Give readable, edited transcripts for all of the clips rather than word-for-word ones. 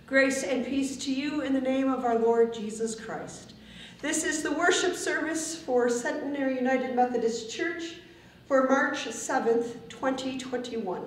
Grace and peace to you in the name of our Lord Jesus Christ. This is the worship service for Centenary United Methodist Church for March 7th, 2021.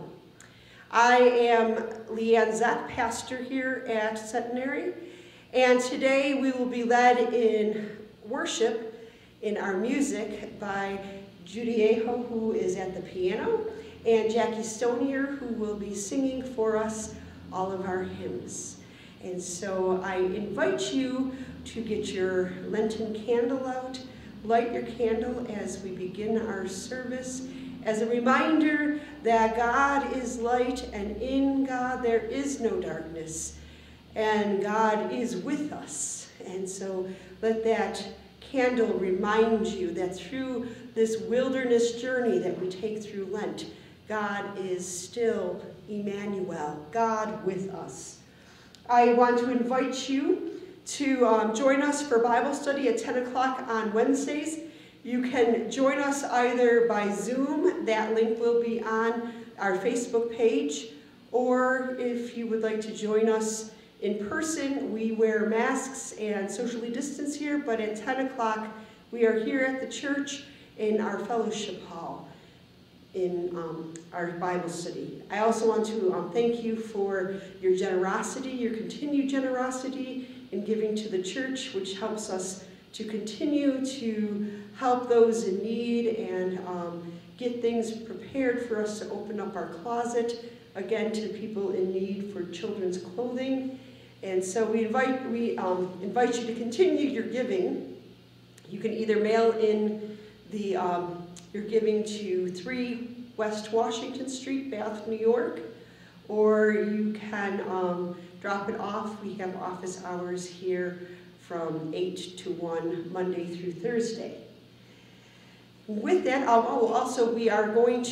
I am Leanne Zett, pastor here at Centenary, and today we will be led in worship in our music by Judy Aho, who is at the piano, and Jackie Stonier, who will be singing for us all of our hymns. And so I invite you to get your Lenten candle out, light your candle as we begin our service, as a reminder that God is light, and in God there is no darkness, and God is with us. And so let that candle remind you that through this wilderness journey that we take through Lent, God is still Emmanuel, God with us. I want to invite you to join us for Bible study at 10 o'clock on Wednesdays. You can join us either by Zoom, that link will be on our Facebook page, or if you would like to join us in person, we wear masks and socially distance here, but at 10 o'clock we are here at the church in our fellowship hall in our Bible study. I also want to thank you for your generosity, your continued generosity in giving to the church, which helps us to continue to help those in need and get things prepared for us to open up our closet, again, to people in need for children's clothing. And so we invite you to continue your giving. You can either mail in your giving to 3 West Washington Street, Bath, New York, or you can drop it off. We have office hours here from 8 to 1, Monday through Thursday. With that, also we are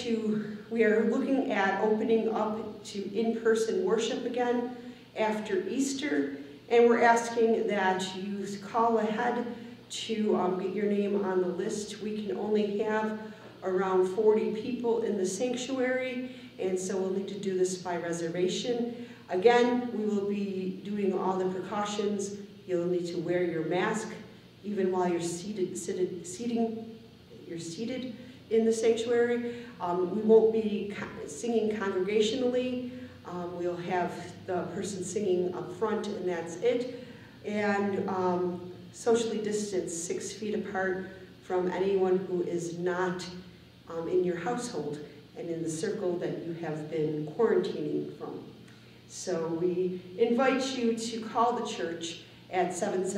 looking at opening up to in-person worship again after Easter, and we're asking that you call ahead to get your name on the list. We can only have around 40 people in the sanctuary, and so we'll need to do this by reservation. Again, we will be doing all the precautions. You'll need to wear your mask even while you're seated in the sanctuary. We won't be singing congregationally. We'll have the person singing up front, and that's it. And socially distanced 6 feet apart from anyone who is not in your household and in the circle that you have been quarantining from. So we invite you to call the church at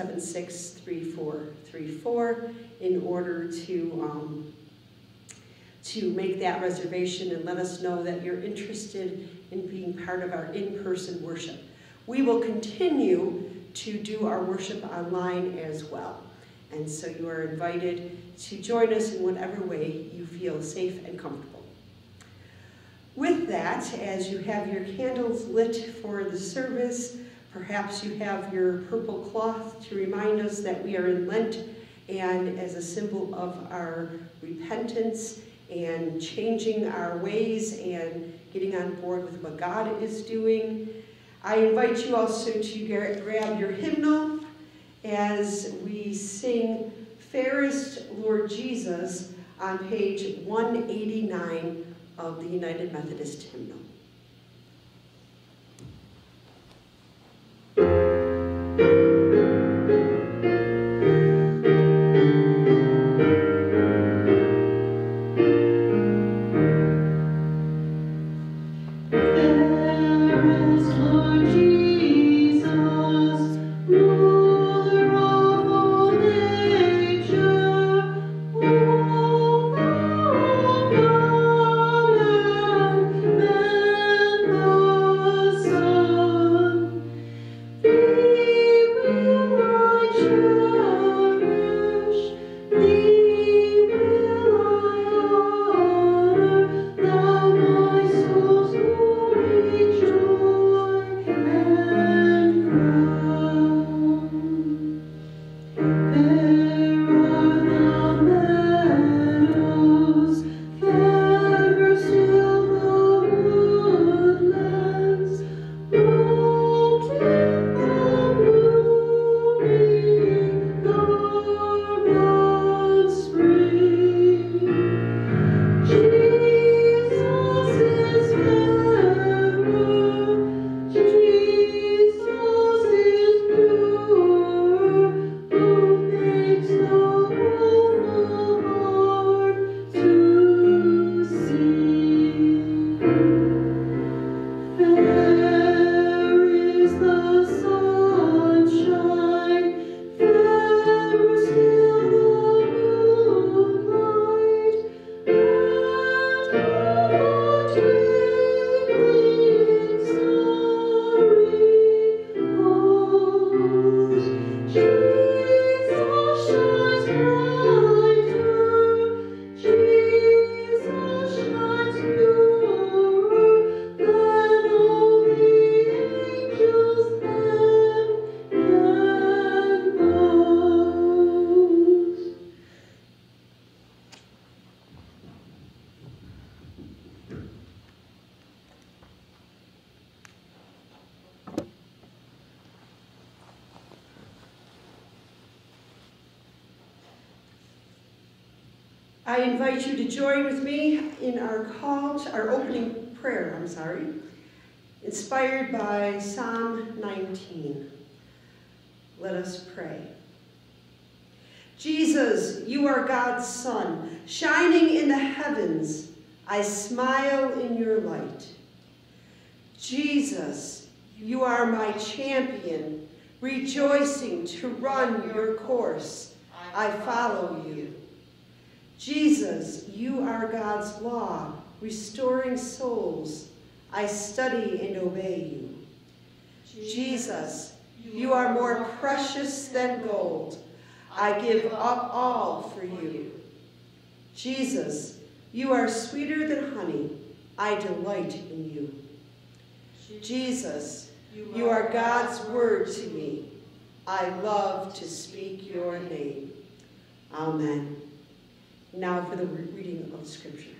776-3434 in order to make that reservation and let us know that you're interested in being part of our in-person worship. We will continue to do our worship online as well. And so you are invited to join us in whatever way you feel safe and comfortable. With that, as you have your candles lit for the service, perhaps you have your purple cloth to remind us that we are in Lent, and as a symbol of our repentance and changing our ways and getting on board with what God is doing. I invite you also to grab your hymnal as we sing Fairest, Lord Jesus on page 189 of the United Methodist Hymnal. Man. I invite you to join with me in our opening prayer, inspired by Psalm 19. Let us pray. Jesus, you are God's Son, shining in the heavens. I smile in your light. Jesus, you are my champion, rejoicing to run your course. I follow you. Jesus, you are God's law, restoring souls. I study and obey you. Jesus, you are more precious than gold. I give up all for you. Jesus, you are sweeter than honey. I delight in you. Jesus, you are God's word to me. I love to speak your name. Amen. Now for the reading of Scripture.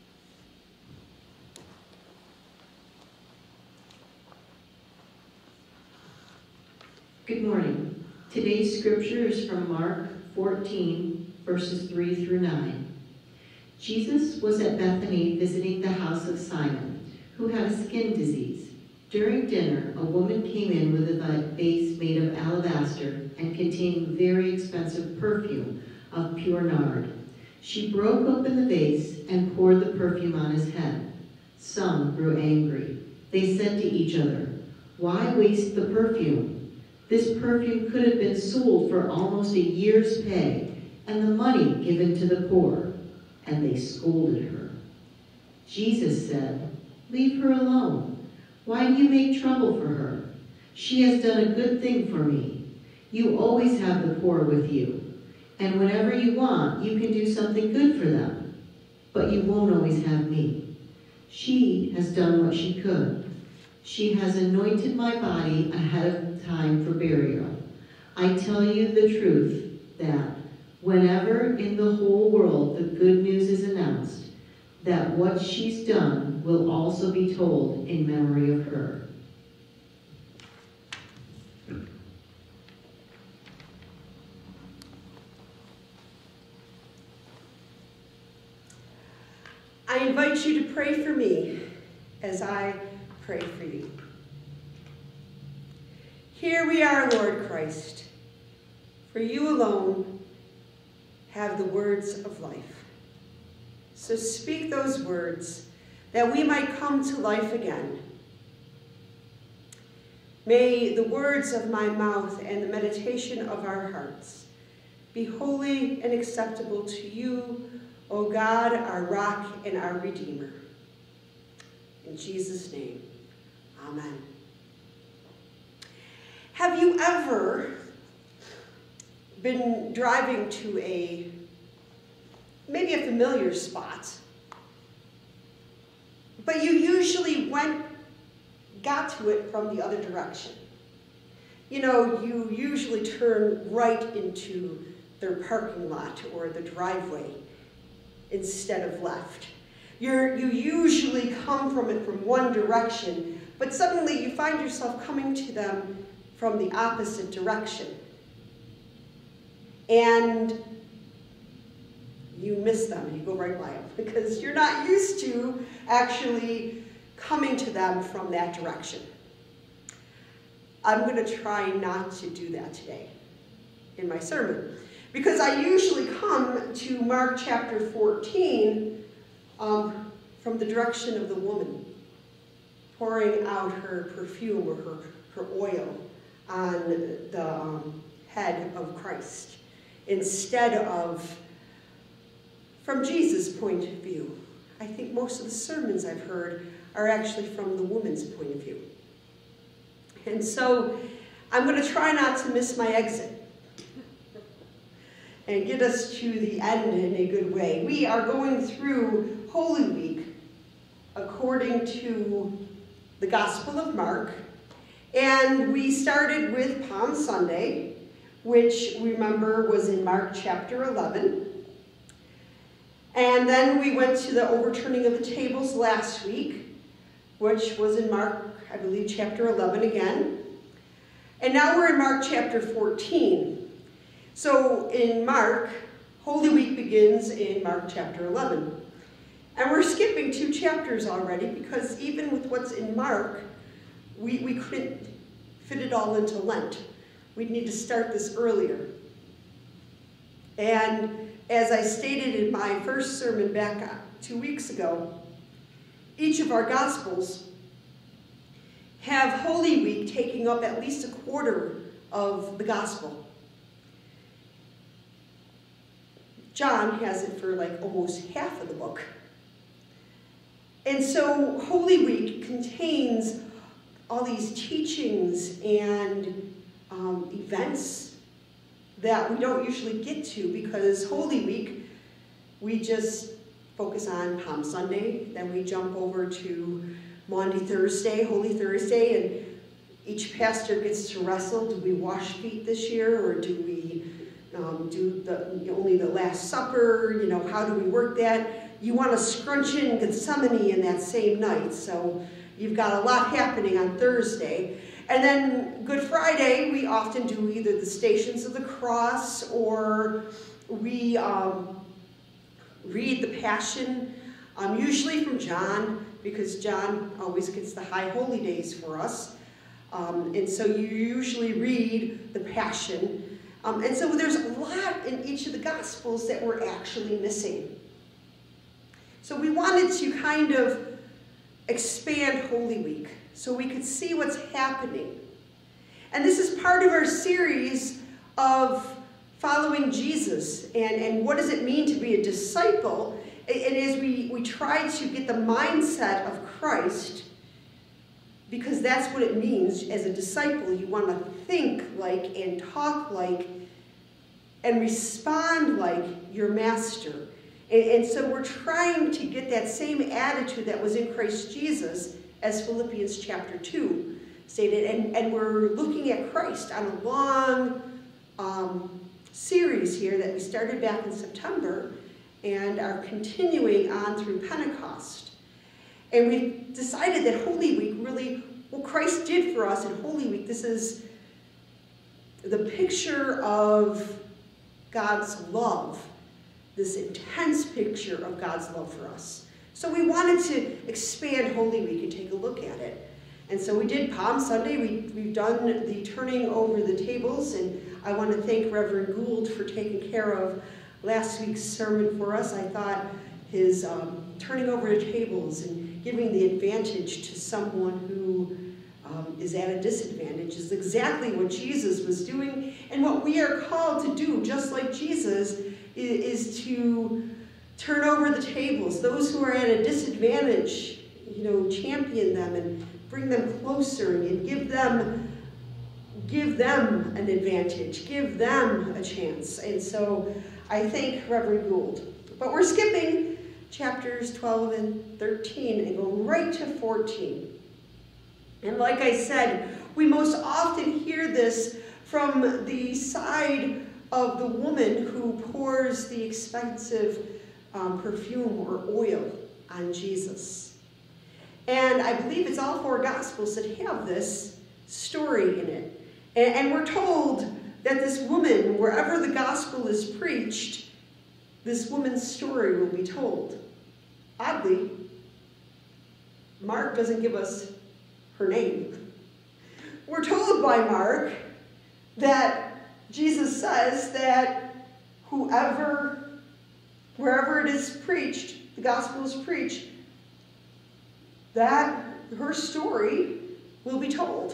Good morning. Today's Scripture is from Mark 14, verses 3 through 9. Jesus was at Bethany visiting the house of Simon, who had a skin disease. During dinner, a woman came in with a vase made of alabaster and containing very expensive perfume of pure nard. She broke open the vase and poured the perfume on his head. Some grew angry. They said to each other, "Why waste the perfume? This perfume could have been sold for almost a year's pay and the money given to the poor." And they scolded her. Jesus said, "Leave her alone. Why do you make trouble for her? She has done a good thing for me. You always have the poor with you, and whenever you want, you can do something good for them. But you won't always have me. She has done what she could. She has anointed my body ahead of time for burial. I tell you the truth that whenever in the whole world the good news is announced, that what she's done will also be told in memory of her." I invite you to pray for me as I pray for you. Here we are, Lord Christ, for you alone have the words of life. So speak those words that we might come to life again. May the words of my mouth and the meditation of our hearts be holy and acceptable to you, O God, our rock and our Redeemer. In Jesus' name, amen. Have you ever been driving to maybe a familiar spot, but you usually got to it from the other direction? You know, you usually turn right into their parking lot or the driveway instead of left. You usually come from it from one direction, but suddenly you find yourself coming to them from the opposite direction. And you miss them, you go right by them, because you're not used to actually coming to them from that direction. I'm going to try not to do that today in my sermon, because I usually come to Mark chapter 14 from the direction of the woman pouring out her perfume or her oil on the head of Christ, instead of from Jesus' point of view. I think most of the sermons I've heard are actually from the woman's point of view. And so I'm going to try not to miss my exit and get us to the end in a good way. We are going through Holy Week according to the Gospel of Mark, and we started with Palm Sunday, which, remember, was in Mark chapter 11. And then we went to the overturning of the tables last week, which was in Mark, I believe, chapter 11 again. And now we're in Mark chapter 14. So in Mark, Holy Week begins in Mark chapter 11. And we're skipping 2 chapters already because even with what's in Mark, we couldn't fit it all into Lent. We'd need to start this earlier. And as I stated in my first sermon back 2 weeks ago, each of our Gospels have Holy Week taking up at least a quarter of the Gospel. John has it for like almost half of the book. And so Holy Week contains all these teachings and events that we don't usually get to because Holy Week, we just focus on Palm Sunday, then we jump over to Maundy Thursday, Holy Thursday, and each pastor gets to wrestle. Do we wash feet this year, or do we do only the Last Supper? You know, how do we work that? You want to scrunch in Gethsemane in that same night, so you've got a lot happening on Thursday. And then Good Friday, we often do either the Stations of the Cross, or we read the Passion, usually from John, because John always gets the high holy days for us. And so you usually read the Passion. And so there's a lot in each of the Gospels that we're actually missing. So we wanted to kind of expand Holy Week so we could see what's happening. And this is part of our series of following Jesus and what does it mean to be a disciple. And as we try to get the mindset of Christ, because that's what it means as a disciple. You want to think like and talk like and respond like your master. And so we're trying to get that same attitude that was in Christ Jesus as Philippians chapter 2 stated. And we're looking at Christ on a long series here that we started back in September and are continuing on through Pentecost. And we decided that Holy Week really, what Christ did for us in Holy Week, this is the picture of God's love, this intense picture of God's love for us. So we wanted to expand Holy Week and take a look at it. And so we did Palm Sunday. We've done the turning over the tables, and I want to thank Reverend Gould for taking care of last week's sermon for us. I thought his turning over the tables and giving the advantage to someone who is at a disadvantage is exactly what Jesus was doing, and what we are called to do, just like Jesus, is to turn over the tables. Those who are at a disadvantage, champion them and bring them closer and give them an advantage, give them a chance. And so I thank Reverend Gould. But we're skipping chapters 12 and 13 and going right to 14. And like I said, we most often hear this from the side of the woman who pours the expensive perfume or oil on Jesus. And I believe it's all 4 Gospels that have this story in it. And we're told that this woman, wherever the gospel is preached, this woman's story will be told. Oddly, Mark doesn't give us her name. We're told by Mark that Jesus says that wherever it is preached, the gospel is preached, that her story will be told.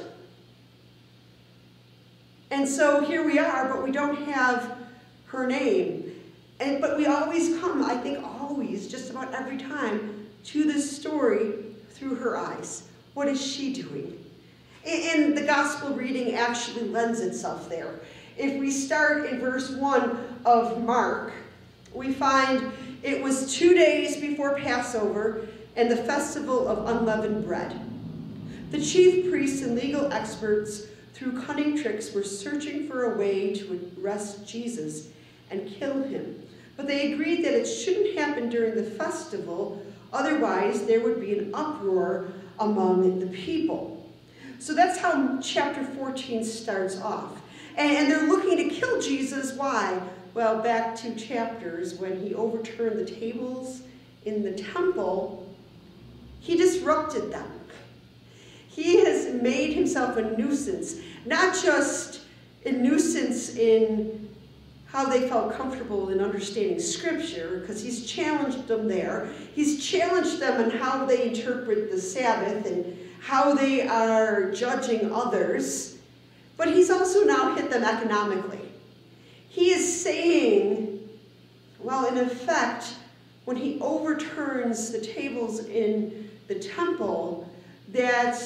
And so here we are, but we don't have her name. But we always come, I think always, just about every time, to this story through her eyes. What is she doing? And the gospel reading actually lends itself there. If we start in verse 1 of Mark, we find it was 2 days before Passover and the festival of unleavened bread. The chief priests and legal experts, through cunning tricks, were searching for a way to arrest Jesus and kill him. But they agreed that it shouldn't happen during the festival, otherwise there would be an uproar among the people. So that's how chapter 14 starts off. And they're looking to kill Jesus. Why? well, back 2 chapters, when he overturned the tables in the temple, he disrupted them. He has made himself a nuisance, not just a nuisance in how they felt comfortable in understanding Scripture, because he's challenged them there. He's challenged them in how they interpret the Sabbath and how they are judging others, but he's also now hit them economically. He is saying, well, in effect, when he overturns the tables in the temple, that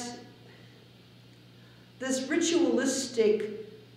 this ritualistic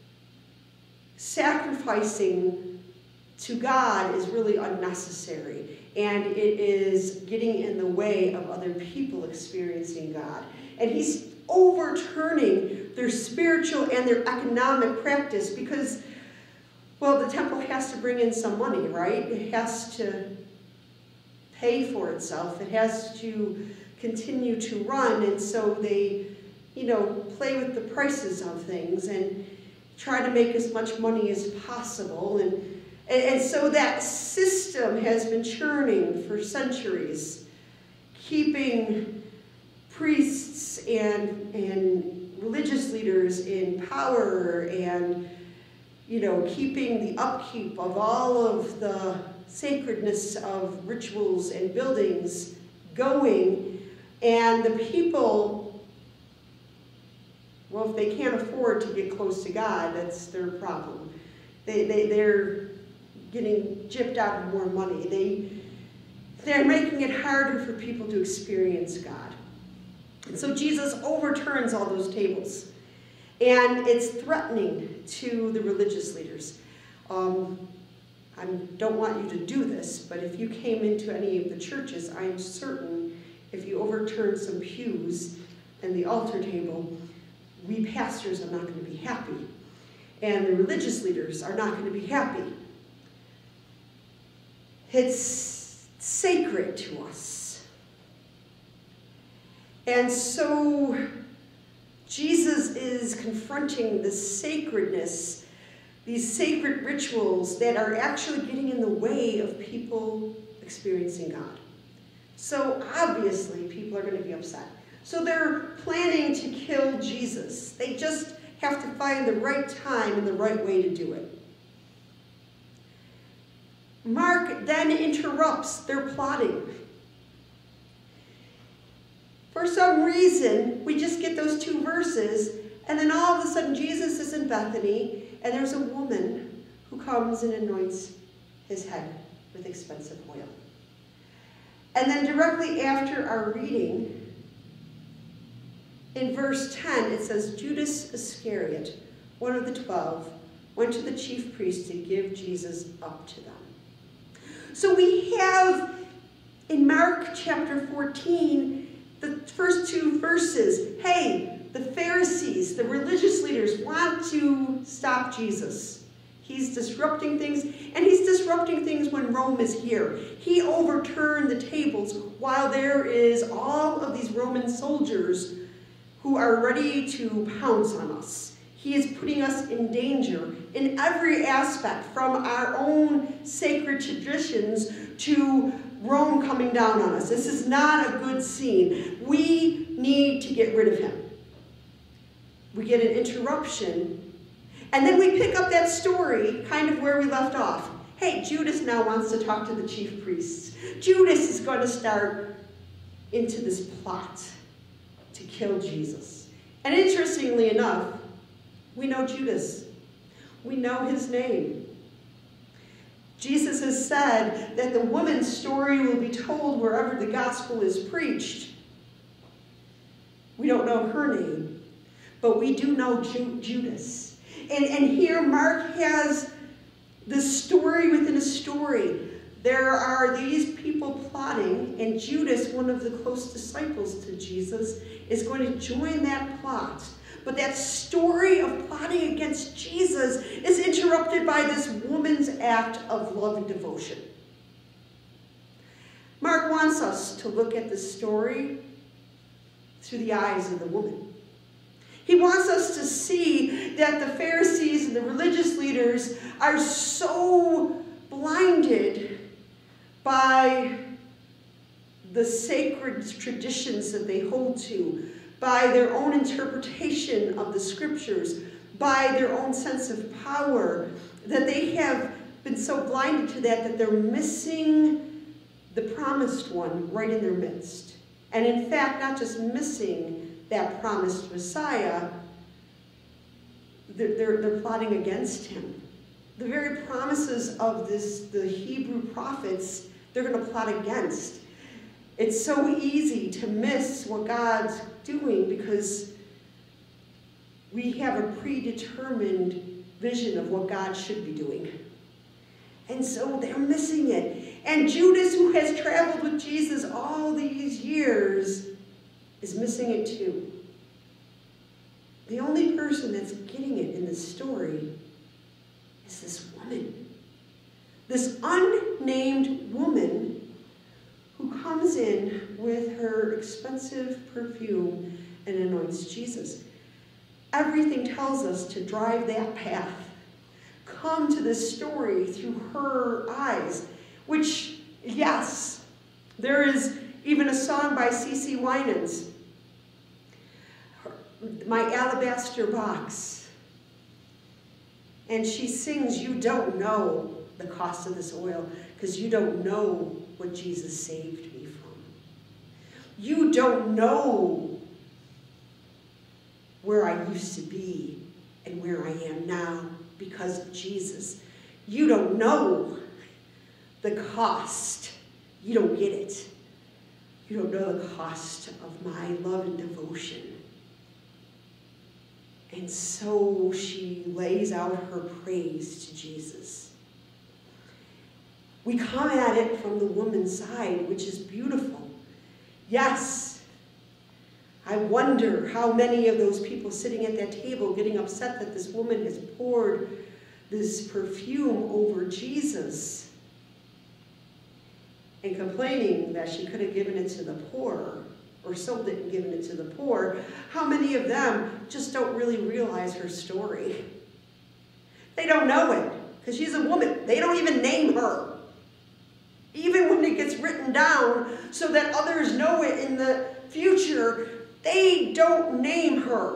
sacrificing to God is really unnecessary, and it is getting in the way of other people experiencing God. And he's overturning their spiritual and their economic practice because, well, the temple has to bring in some money, right? It has to pay for itself. It has to continue to run, and so they, play with the prices of things and try to make as much money as possible. And so that system has been churning for centuries, keeping priests and religious leaders in power and, keeping the upkeep of all of the sacredness of rituals and buildings going. And the people, well, if they can't afford to get close to God, that's their problem. They're getting gypped out of more money. They're making it harder for people to experience God. And so Jesus overturns all those tables. And it's threatening to the religious leaders. I don't want you to do this, but if you came into any of the churches, I am certain if you overturn some pews and the altar table, we pastors are not going to be happy. And the religious leaders are not going to be happy. It's sacred to us. And so Jesus is confronting the sacredness, these sacred rituals that are actually getting in the way of people experiencing God. So obviously people are going to be upset. So they're planning to kill Jesus. They just have to find the right time and the right way to do it. Mark then interrupts their plotting. For some reason, we just get those 2 verses, and then all of a sudden Jesus is in Bethany, and there's a woman who comes and anoints his head with expensive oil. And then directly after our reading, in verse 10, it says, Judas Iscariot, one of the 12, went to the chief priests to give Jesus up to them. So we have in Mark chapter 14, the first 2 verses, hey, the Pharisees, the religious leaders want to stop Jesus. He's disrupting things, and he's disrupting things when Rome is here. He overturned the tables while there is all of these Roman soldiers who are ready to pounce on us. He is putting us in danger in every aspect, from our own sacred traditions to Rome coming down on us. This is not a good scene. We need to get rid of him. We get an interruption, and then we pick up that story kind of where we left off. Hey, Judas now wants to talk to the chief priests. Judas is going to start into this plot to kill Jesus. And interestingly enough, we know Judas. We know his name. Jesus has said that the woman's story will be told wherever the gospel is preached. We don't know her name, but we do know Judas. And here Mark has the story within a story. There are these people plotting, and Judas, one of the close disciples to Jesus, is going to join that plot. But that story of plotting against Jesus is interrupted by this woman's act of love and devotion. Mark wants us to look at the story through the eyes of the woman. He wants us to see that the Pharisees and the religious leaders are so blinded by the sacred traditions that they hold to, by their own interpretation of the scriptures, by their own sense of power, that they have been so blinded to that they're missing the promised one right in their midst. And in fact, not just missing that promised Messiah, they're plotting against him. The very promises of the Hebrew prophets, they're going to plot against. It's so easy to miss what God's doing because we have a predetermined vision of what God should be doing. And so they're missing it. And Judas, who has traveled with Jesus all these years, is missing it too. The only person that's getting it in this story is this woman. This unnamed woman who comes in with her expensive perfume and anoints Jesus. Everything tells us to drive that path. Come to this story through her eyes, which, yes, there is even a song by C.C. Winans, My Alabaster Box. And she sings, you don't know the cost of this oil because you don't know what Jesus saved me from. You don't know where I used to be and where I am now because of Jesus. You don't know the cost. You don't get it. You don't know the cost of my love and devotion. And so she lays out her praise to Jesus. We come at it from the woman's side, which is beautiful. Yes, I wonder how many of those people sitting at that table getting upset that this woman has poured this perfume over Jesus and complaining that she could have given it to the poor or sold it and given it to the poor, how many of them just don't really realize her story? They don't know it because she's a woman. They don't even name her. Even when it gets written down so that others know it in the future, they don't name her.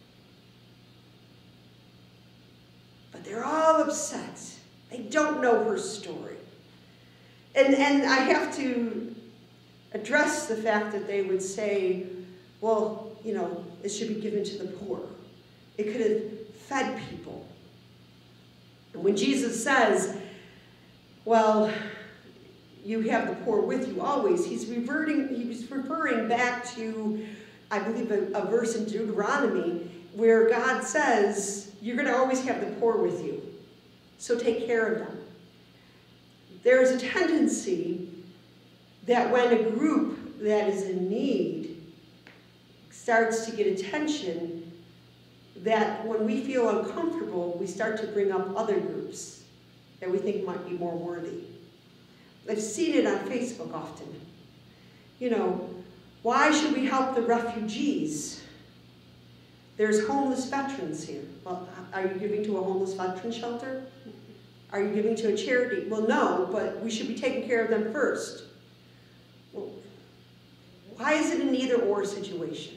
But they're all upset. They don't know her story. And I have to address the fact that they would say, well, you know, it should be given to the poor. It could have fed people. And when Jesus says, well, you have the poor with you always, he was referring back to, I believe, a verse in Deuteronomy where God says, you're going to always have the poor with you, so take care of them. There is a tendency that when a group that is in need starts to get attention, that when we feel uncomfortable, we start to bring up other groups that we think might be more worthy. I've seen it on Facebook often. You know, why should we help the refugees? There's homeless veterans here. Well, are you giving to a homeless veteran shelter? Are you giving to a charity? Well, no, but we should be taking care of them first. Well, why is it an either-or situation?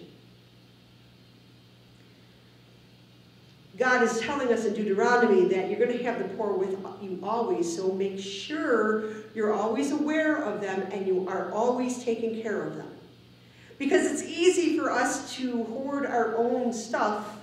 God is telling us in Deuteronomy that you're going to have the poor with you always, so make sure you're always aware of them and you are always taking care of them. Because it's easy for us to hoard our own stuff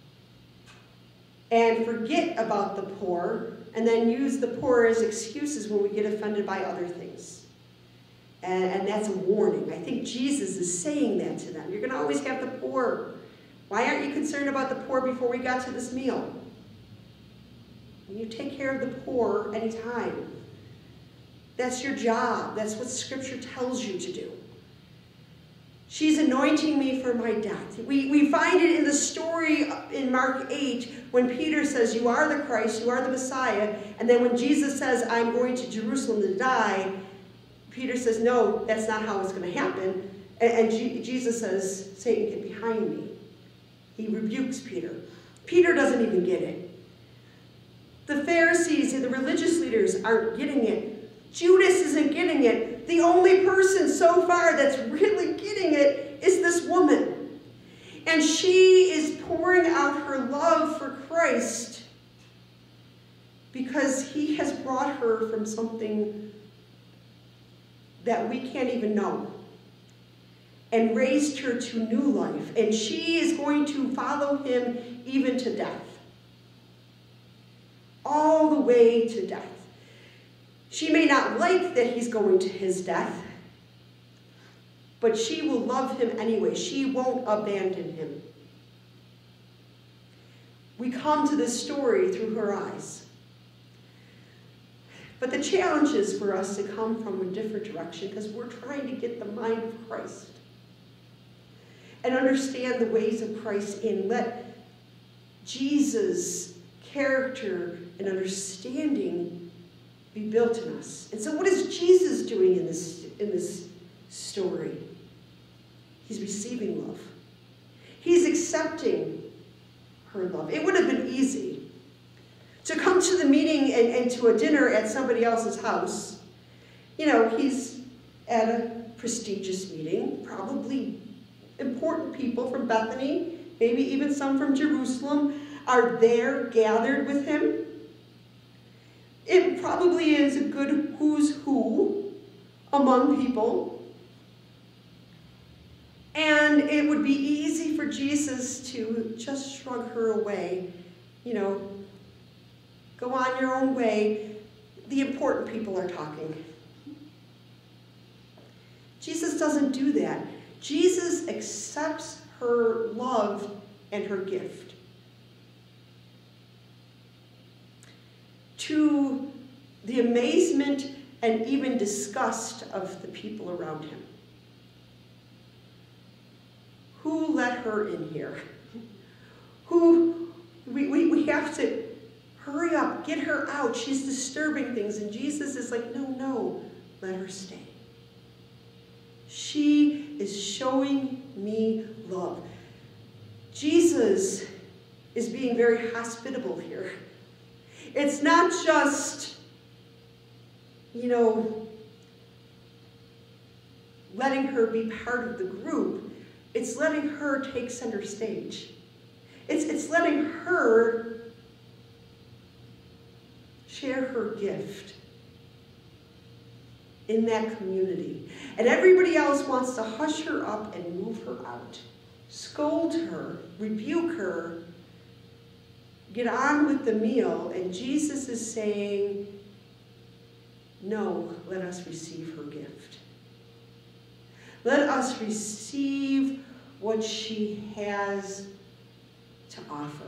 and forget about the poor and then use the poor as excuses when we get offended by other things. And that's a warning. I think Jesus is saying that to them. You're going to always have the poor. Why aren't you concerned about the poor before we got to this meal? You take care of the poor anytime. That's your job. That's what Scripture tells you to do. She's anointing me for my death. We find it in the story in Mark 8 when Peter says, you are the Christ, you are the Messiah. And then when Jesus says, I'm going to Jerusalem to die, Peter says, no, that's not how it's going to happen. And Jesus says, Satan, get behind me. He rebukes Peter. Peter doesn't even get it. The Pharisees and the religious leaders aren't getting it. Judas isn't getting it. The only person so far that's really getting it is this woman. And she is pouring out her love for Christ because he has brought her from something that we can't even know and raised her to new life. And she is going to follow him even to death. All the way to death. She may not like that he's going to his death, but she will love him anyway. She won't abandon him. We come to this story through her eyes. But the challenge is for us to come from a different direction because we're trying to get the mind of Christ and understand the ways of Christ and let Jesus' character and understanding be built in us. And so what is Jesus doing in this story? He's receiving love. He's accepting her love. It would have been easy to come to the meeting and to a dinner at somebody else's house. You know, he's at a prestigious meeting, probably important people from Bethany, maybe even some from Jerusalem, are there gathered with him. It probably is a good who's who among people. And it would be easy for Jesus to just shrug her away, you know, go on your own way. The important people are talking. Jesus doesn't do that. Jesus accepts her love and her gift. To the amazement and even disgust of the people around him. Who let her in here? We have to hurry up, get her out. She's disturbing things. And Jesus is like, no, let her stay. She is showing me love. Jesus is being very hospitable here. It's not just, you know, letting her be part of the group. It's letting her take center stage. It's letting her share her gift in that community. And everybody else wants to hush her up and move her out. Scold her, rebuke her, get on with the meal. And Jesus is saying, no, let us receive her gift. Let us receive what she has to offer.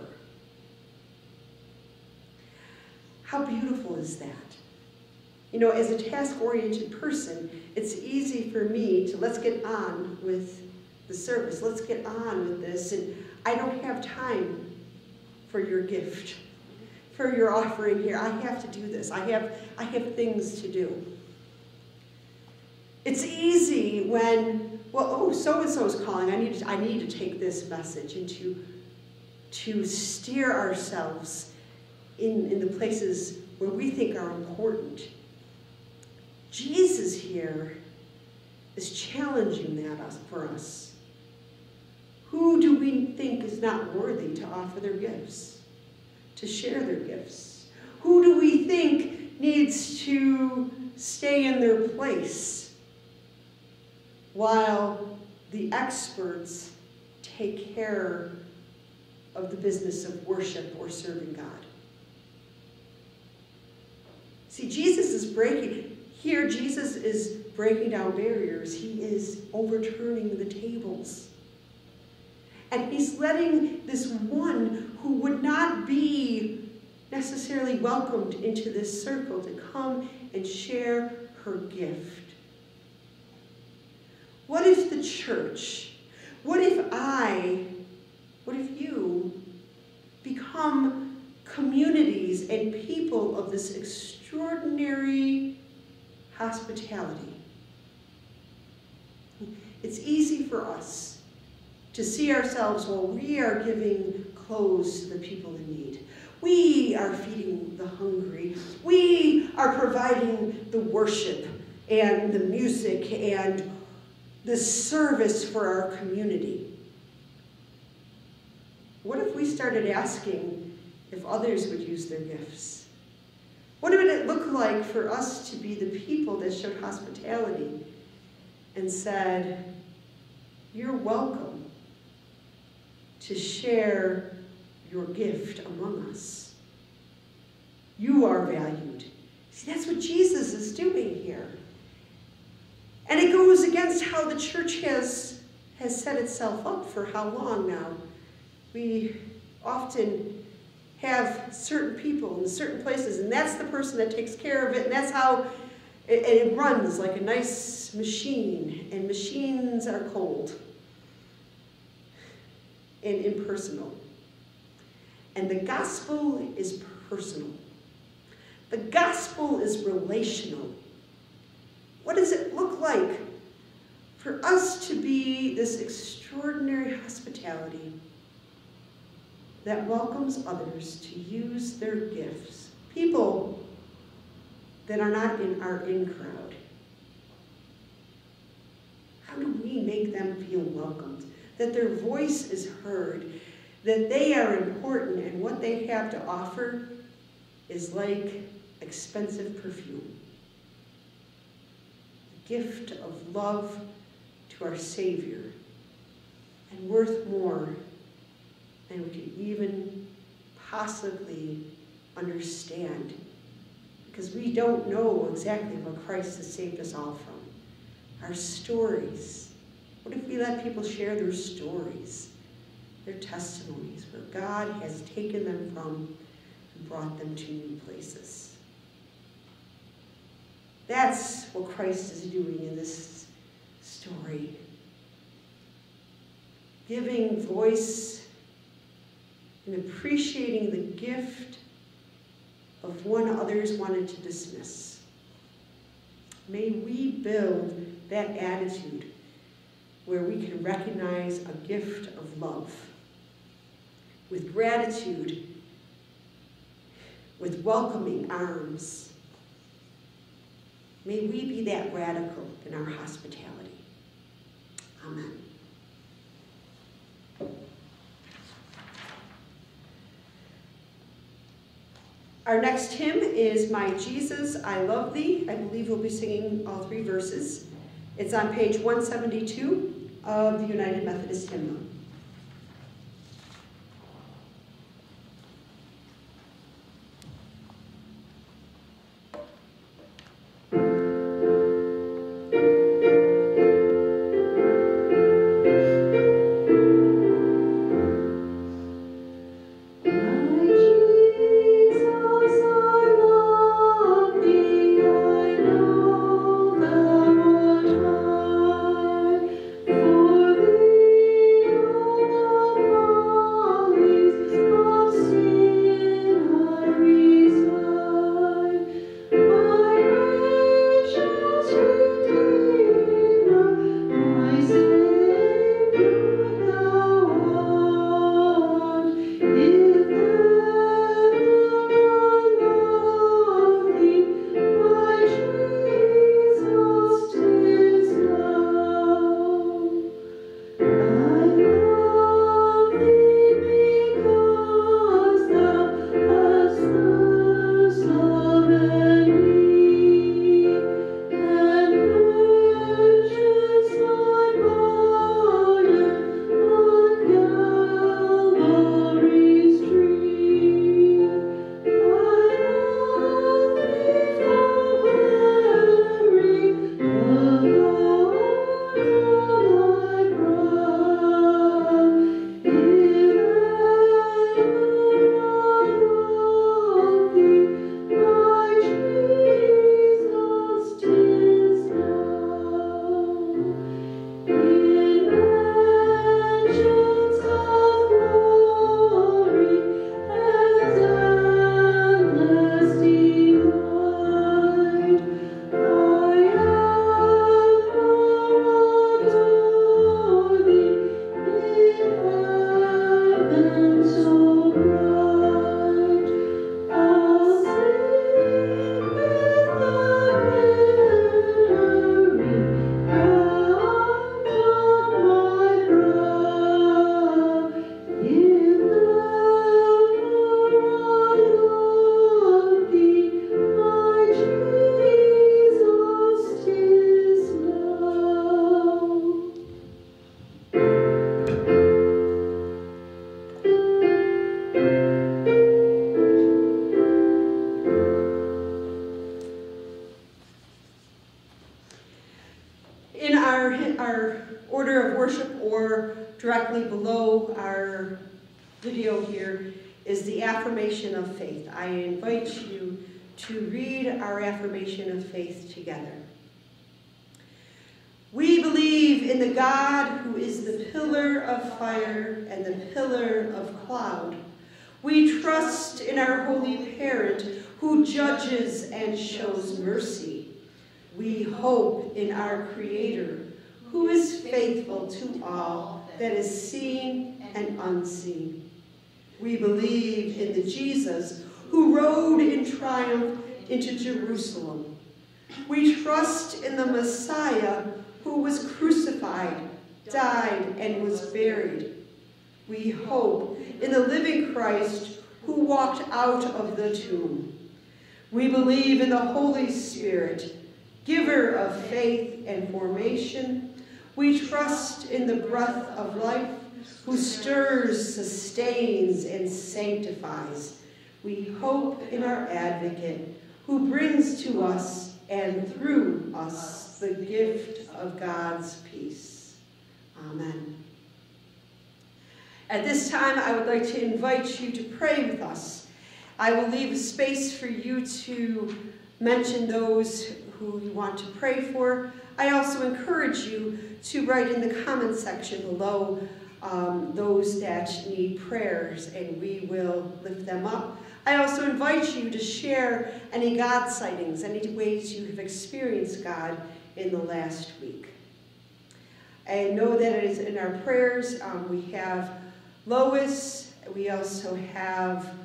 How beautiful is that? You know, as a task-oriented person, it's easy for me to let's get on with the service. Let's get on with this. And I don't have time for your gift, for your offering here. I have to do this. I have things to do. It's easy when, well, oh, so-and-so is calling. I need to take this message and to steer ourselves in the places where we think are important. Jesus here is challenging that for us. Who do we think is not worthy to offer their gifts, to share their gifts? Who do we think needs to stay in their place while the experts take care of the business of worship or serving God? See, Jesus is breaking down barriers. He is overturning the tables. And he's letting this one who would not be necessarily welcomed into this circle to come and share her gift. What if the church, what if you become communities and people of this extraordinary hospitality? It's easy for us to see ourselves while we are giving clothes to the people in need, We are feeding the hungry. We are providing the worship and the music and the service for our community. What if we started asking if others would use their gifts? What would it look like for us to be the people that showed hospitality and said, you're welcome to share your gift among us. You are valued. See, that's what Jesus is doing here. And it goes against how the church has set itself up for how long now. We often have certain people in certain places, and that's the person that takes care of it, and that's how it runs like a nice machine, and machines are cold and impersonal. And the gospel is personal. The gospel is relational. What does it look like for us to be this extraordinary hospitality that welcomes others to use their gifts? People that are not in our in-crowd. How do we make them feel welcomed? That their voice is heard, that they are important, and what they have to offer is like expensive perfume. A gift of love to our Savior, and worth more than we could even possibly understand, because we don't know exactly what Christ has saved us all from. Our stories. What if we let people share their stories, their testimonies, where God has taken them from and brought them to new places? That's what Christ is doing in this story. Giving voice and appreciating the gift of one others wanted to dismiss. May we build that attitude where we can recognize a gift of love with gratitude, with welcoming arms. May we be that radical in our hospitality. Amen. Our next hymn is My Jesus, I Love Thee. I believe we'll be singing all three verses. It's on page 172 of the United Methodist Hymnal. For thee In our order of worship, or directly below our video here, is the affirmation of faith. I invite you to read our affirmation of faith together. We believe in the God who is the pillar of fire and the pillar of cloud. We trust in our Holy Parent who judges and shows mercy. We hope in our Creator who is faithful to all that is seen and unseen. We believe in the Jesus who rode in triumph into Jerusalem. We trust in the Messiah who was crucified, died, and was buried. We hope in the living Christ who walked out of the tomb. We believe in the Holy Spirit, giver of faith and formation. We trust in the breath of life, who stirs, sustains, and sanctifies. We hope in our advocate, who brings to us and through us the gift of God's peace. Amen. At this time, I would like to invite you to pray with us. I will leave a space for you to mention those who you want to pray for. I also encourage you to write in the comment section below those that need prayers, and we will lift them up. I also invite you to share any God sightings, any ways you have experienced God in the last week. I know that it is in our prayers. We have Lois, we also have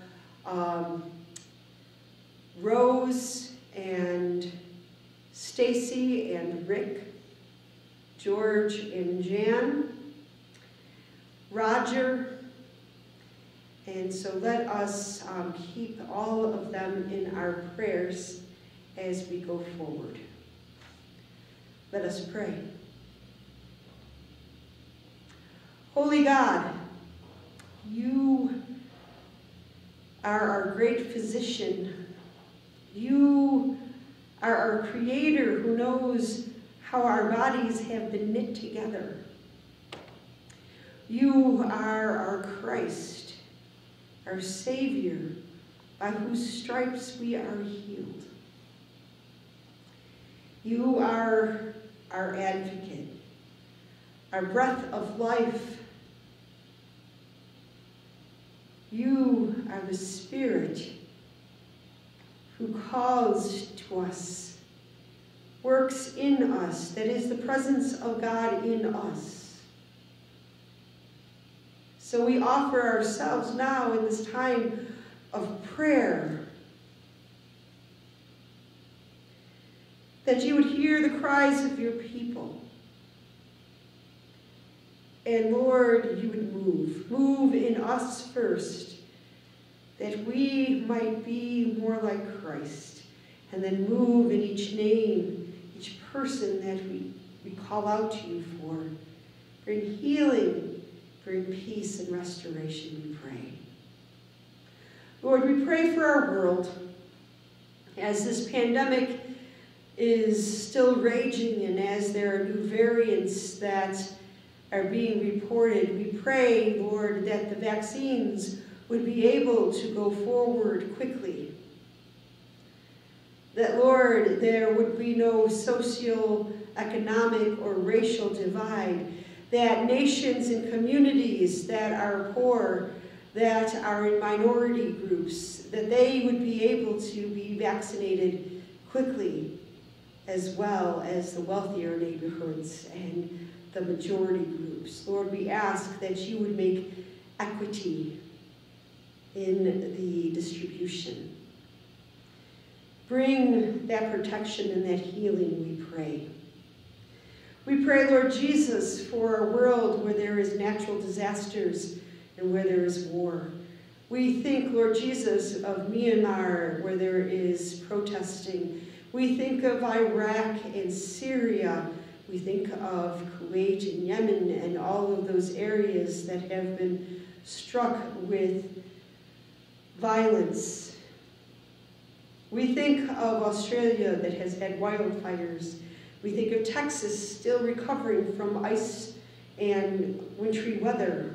Rose and Stacy and Rick, George and Jan, Roger, and so let us keep all of them in our prayers as we go forward. Let us pray. Holy God, you are our great physician. You are our Creator who knows how our bodies have been knit together. You are our Christ, our Savior, by whose stripes we are healed. You are our advocate, our breath of life. You are the Spirit who calls to us, works in us, that is the presence of God in us. So we offer ourselves now in this time of prayer, that you would hear the cries of your people. And Lord, you would move in us first, that we might be more like Christ, and then move in each name, each person that we call out to you for. Bring healing, bring peace and restoration, we pray. Lord, we pray for our world as this pandemic is still raging and as there are new variants that are being reported. We pray, Lord, that the vaccines would be able to go forward quickly. That, Lord, there would be no socioeconomic or racial divide. That nations and communities that are poor, that are in minority groups, that they would be able to be vaccinated quickly, as well as the wealthier neighborhoods and the majority groups. Lord, we ask that you would make equity in the distribution. Bring that protection and that healing, we pray. We pray, Lord Jesus, for a world where there is natural disasters and where there is war. We think, Lord Jesus, of Myanmar, where there is protesting. We think of Iraq and Syria. We think of Kuwait and Yemen and all of those areas that have been struck with violence. We think of Australia that has had wildfires. We think of Texas still recovering from ice and wintry weather.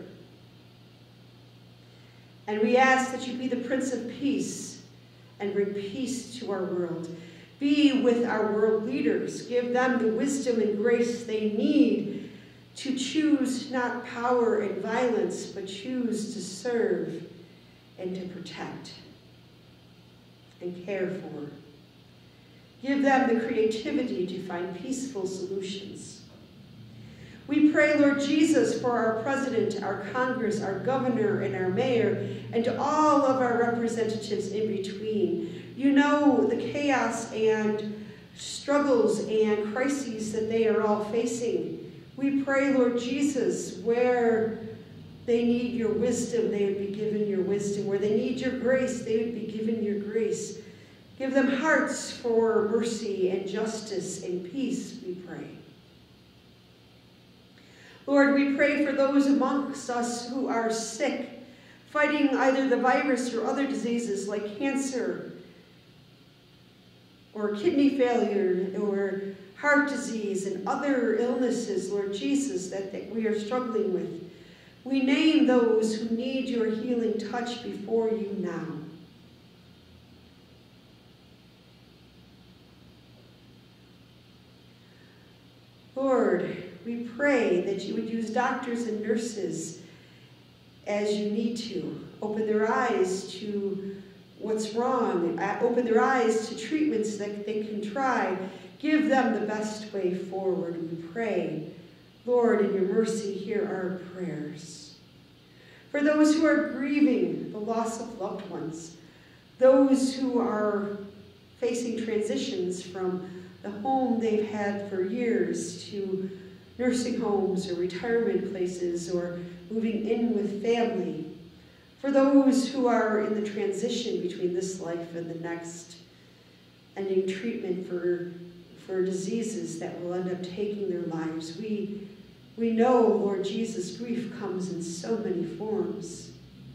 And we ask that you be the Prince of Peace and bring peace to our world. Be with our world leaders. Give them the wisdom and grace they need to choose not power and violence, but choose to serve and to protect and care for. Give them the creativity to find peaceful solutions. We pray, Lord Jesus, for our president, our Congress, our governor, and our mayor, and all of our representatives in between. You know the chaos and struggles and crises that they are all facing. We pray, Lord Jesus, where they need your wisdom, they would be given your wisdom. Where they need your grace, they would be given your grace. Give them hearts for mercy and justice and peace, we pray. Lord, we pray for those amongst us who are sick, fighting either the virus or other diseases like cancer or kidney failure or heart disease and other illnesses, Lord Jesus, that we are struggling with. We name those who need your healing touch before you now. Lord, we pray that you would use doctors and nurses as you need to. Open their eyes to what's wrong. Open their eyes to treatments that they can try. Give them the best way forward, we pray. Lord, in your mercy, hear our prayers. For those who are grieving the loss of loved ones, those who are facing transitions from the home they've had for years to nursing homes or retirement places or moving in with family. For those who are in the transition between this life and the next, ending treatment for diseases that will end up taking their lives. We know, Lord Jesus, grief comes in so many forms.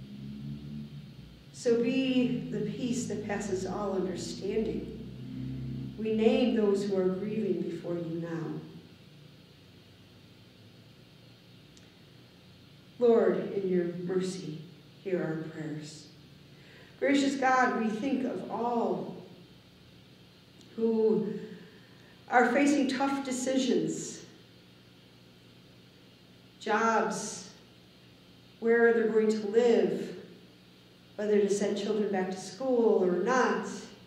So be the peace that passes all understanding. We name those who are grieving before you now. Lord, in your mercy, hear our prayers. Gracious God, we think of all who are facing tough decisions, jobs, where they're going to live, whether to send children back to school or not.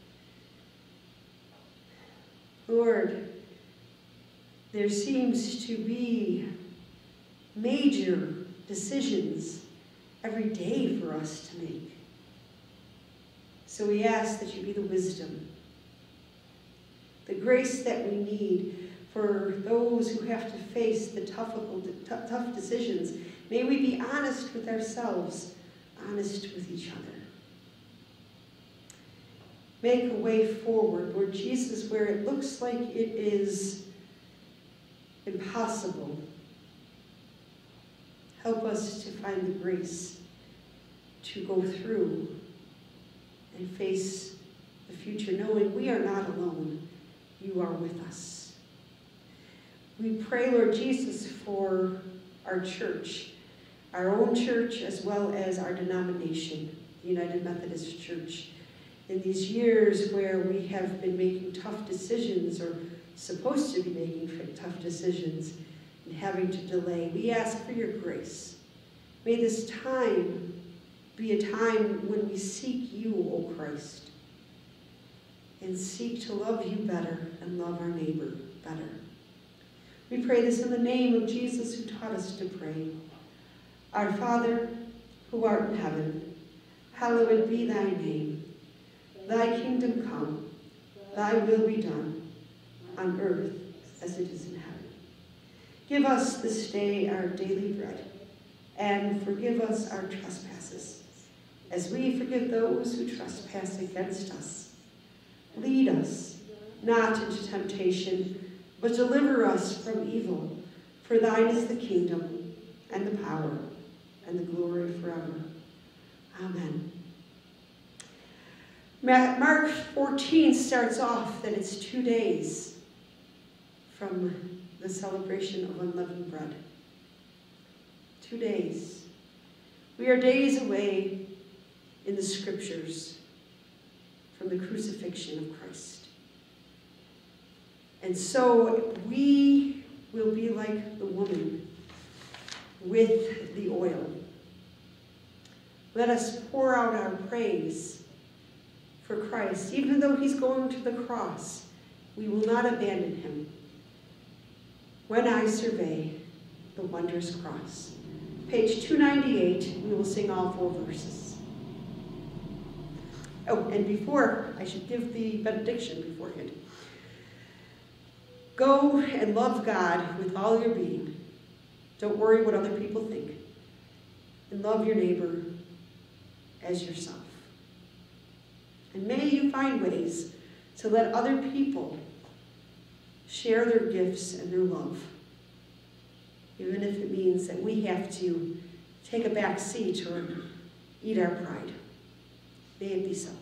Lord, there seems to be major decisions every day for us to make. So we ask that you be the wisdom, the grace that we need for those who have to face the tough decisions. May we be honest with ourselves, honest with each other. Make a way forward, Lord Jesus, where it looks like it is impossible. Help us to find the grace to go through and face the future, knowing we are not alone. You are with us. We pray, Lord Jesus, for our church, our own church, as well as our denomination, the United Methodist Church. In these years where we have been making tough decisions, or supposed to be making tough decisions, and having to delay, we ask for your grace. May this time be a time when we seek you, O Christ, and seek to love you better and love our neighbor better. We pray this in the name of Jesus, who taught us to pray. Our Father, who art in heaven, hallowed be thy name. Thy kingdom come, thy will be done, on earth as it is in heaven. Give us this day our daily bread, and forgive us our trespasses, as we forgive those who trespass against us. Lead us not into temptation, but deliver us from evil. For thine is the kingdom, and the power, and the glory forever. Amen. Mark 14 starts off that it's 2 days from the celebration of unleavened bread. 2 days. We are days away in the scriptures from the crucifixion of Christ. And so we will be like the woman with the oil. Let us pour out our praise for Christ. Even though he's going to the cross, we will not abandon him. When I survey the wondrous cross. Page 298, we will sing all 4 verses. Oh, and before, I should give the benediction beforehand. Go and love God with all your being. Don't worry what other people think. And love your neighbor as yourself. And may you find ways to let other people share their gifts and their love, even if it means that we have to take a back seat or eat our pride. May it be so.